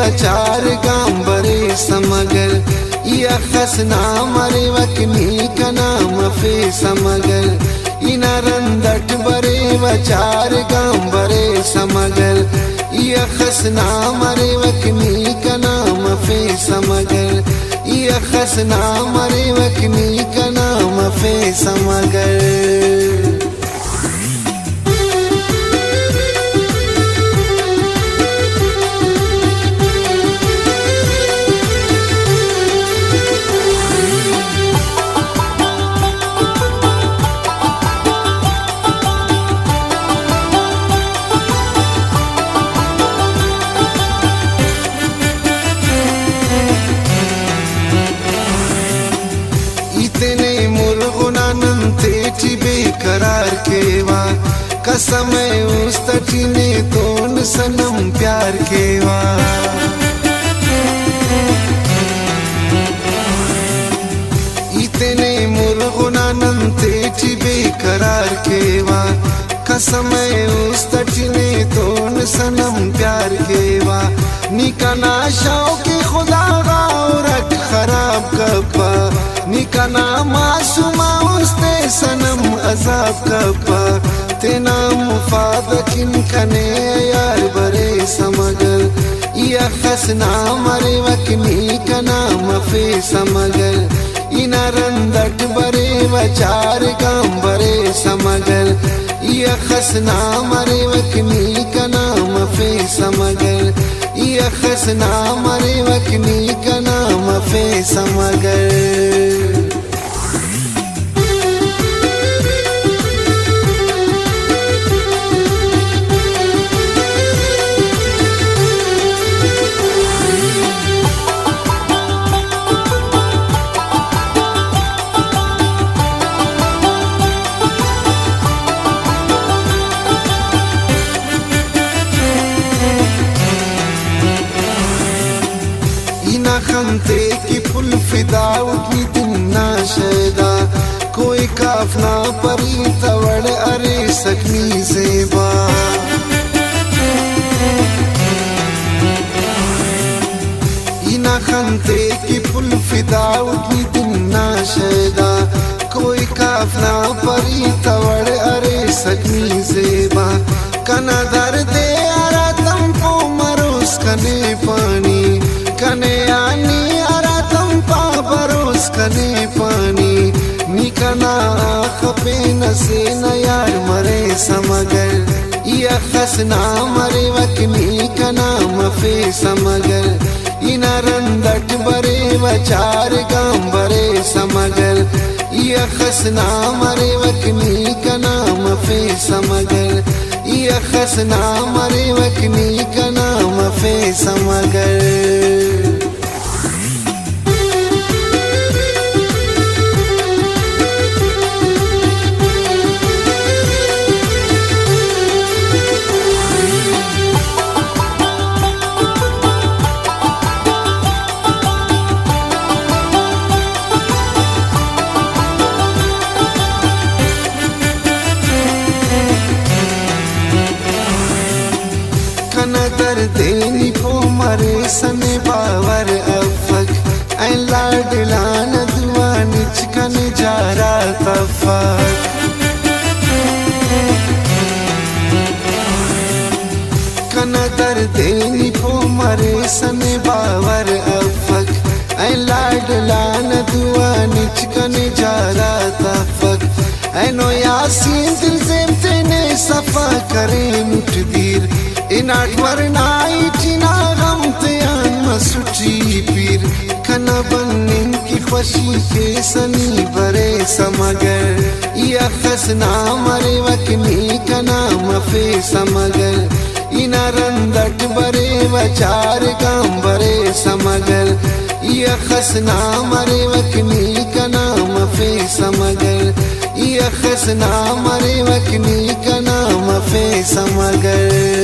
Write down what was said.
वचार गांबरे समगर या खसना मरे वकनी का नाम फे समगर इना रंदट बरे वचार गांबरे समगर या खसना मरे वकनी का नाम फे समगर या खसना मरे वकनी का नाम फे समगर। इतने मुर्गुनानंते बेकरार केवा कसम उस तटीने तोन सनम प्यार केवा इतने मुर्गुनानंते बेकरार केवा कसम उस तटीने तोन सनम प्यार केवा निकाना शौक खुदा गाउरक खराब कपा निकाना मासूमा उस्ते सनम अजाब कपा तेना मुफाद किन कने यार बरे समगर या खसना मरे वकनी का नाम फे समगर इना रंदट बरे वचार गांबरे समगर या खसना मरे वकनी का नाम फे समगर या खसना मरे वकनी का नाम फे समगर। खमते की पुल फिदा उठनी दिन ना शैदा कोई काफना परी तवड़ अरे सकनी सेबा इना खमते की पुल फिदा उठनी दिन ना शैदा कोई काफना परी तवड़ अरे सकनी सेबा कना दर्दे आरा तम को मरोस कने पानी कने आनी आरा तम पा बरोस कने पानी निकना खपे नसे न यार मरे समगर या खसना मरे वकनी का नाम फे समगर इना रंदट बरे वचार गांबरे समगर या खसना मरे वकनी का नाम फे समगर या खसना मरे वकनी का नाम फे समगर। देनी पो मरे सने बावर अफक ऐ लाडलान दुआ निचकन जारा तफक कनदर देनी पो मरे सने बावर अफक ऐ लाडलान दुआ निचकन जारा तफक ऐ नो यासीन दिल से तेने सफा करे मुठ दीर इनाट वरनाई चिना गम तयान मसुची पीर खना बनिन की खुशी के सनी बरे समगर या खसना मरे वकनी का नाम फे समगर इना रंदट बरे वचार गांबरे समगर या खसना मरे वकनी का नाम फे समगर या खसना मरे वकनी का नाम फे समगर।